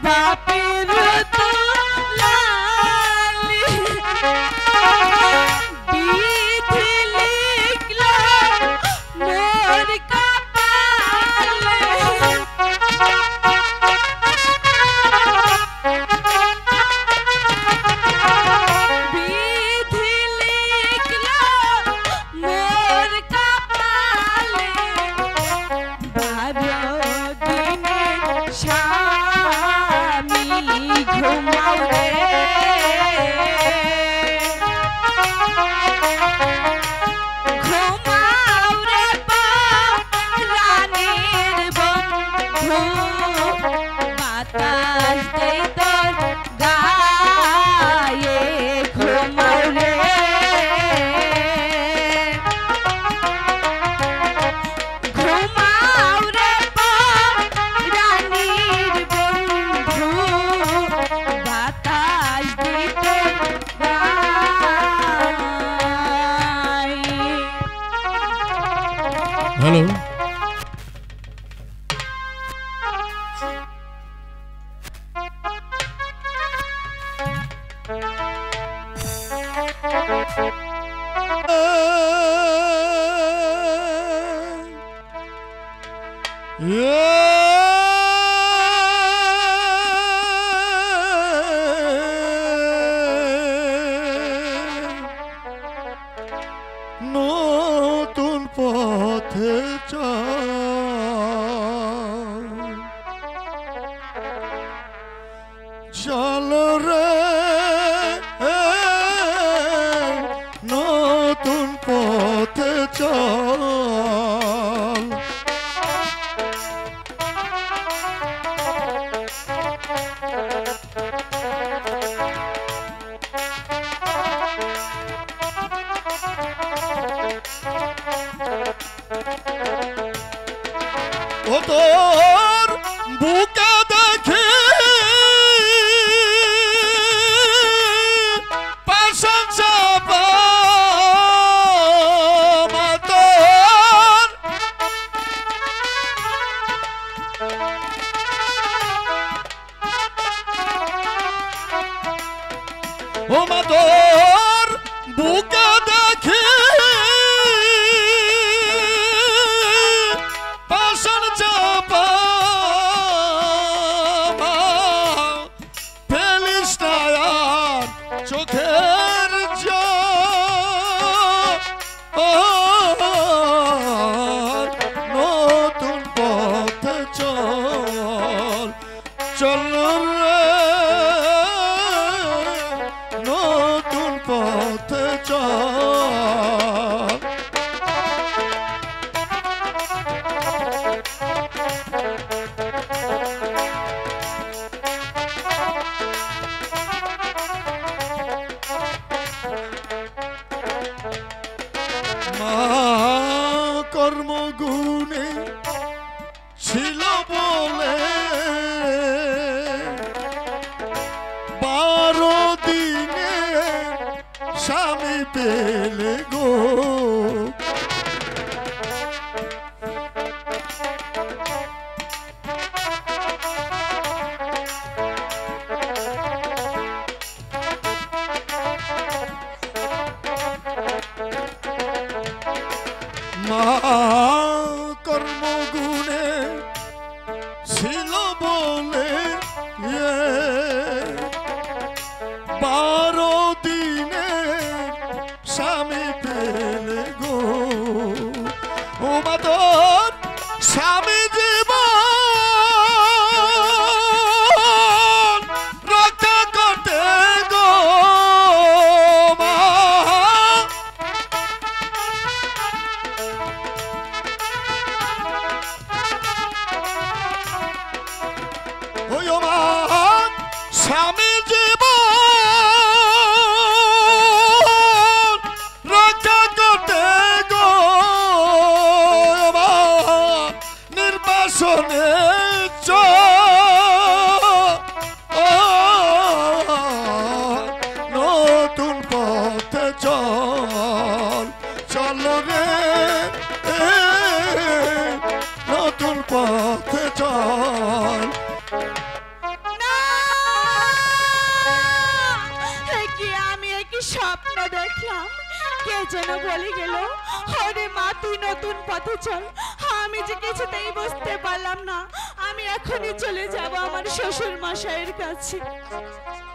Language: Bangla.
বাপের দুলালি বিধি লিখলো মোর কপালে বিধি লিখলো মোর কপালে 12 দিনের স্বামী ঘুমাও রে ঘুমাও রে রানীর বন্ধু বাতাস দেই তোর গায়ে ঘুমাও রে ঘুমাও রে রানীর বন্ধু বাতাস দিতে গায়ে। হ্যালো নতুন পথে চল রে নতুন পথে চল ও তোর বুকে দেখি পাশান চাপা মাতর ও মাতর বুকে দেখি পাশান চাপা ফেলিস না আর চোখের জল নতুন পথে চল চল রে নতুন পথে চল মা কর্মগুণে ছিল বলে 12 দিনে স্বামী পেলে গো মা কর্মগুণে ছিল বলে 12 দিনে স্বামী পেলে গো ও মাতর স্বামী জীবন রক্ষা করতে গো মা ওই ও মা স্বামী জীবন রক্ষা করতে গো মা নির্বাসনে নতুন পথে চল চল রে নতুন পথে চল না কে যেন বলে গেল, আরে মা তুই নতুন পথে চল। আমি যে কিছুতেই বুঝতে পারলাম না, আমি এখনই চলে যাব আমার শ্বশুর মশাইয়ের কাছে।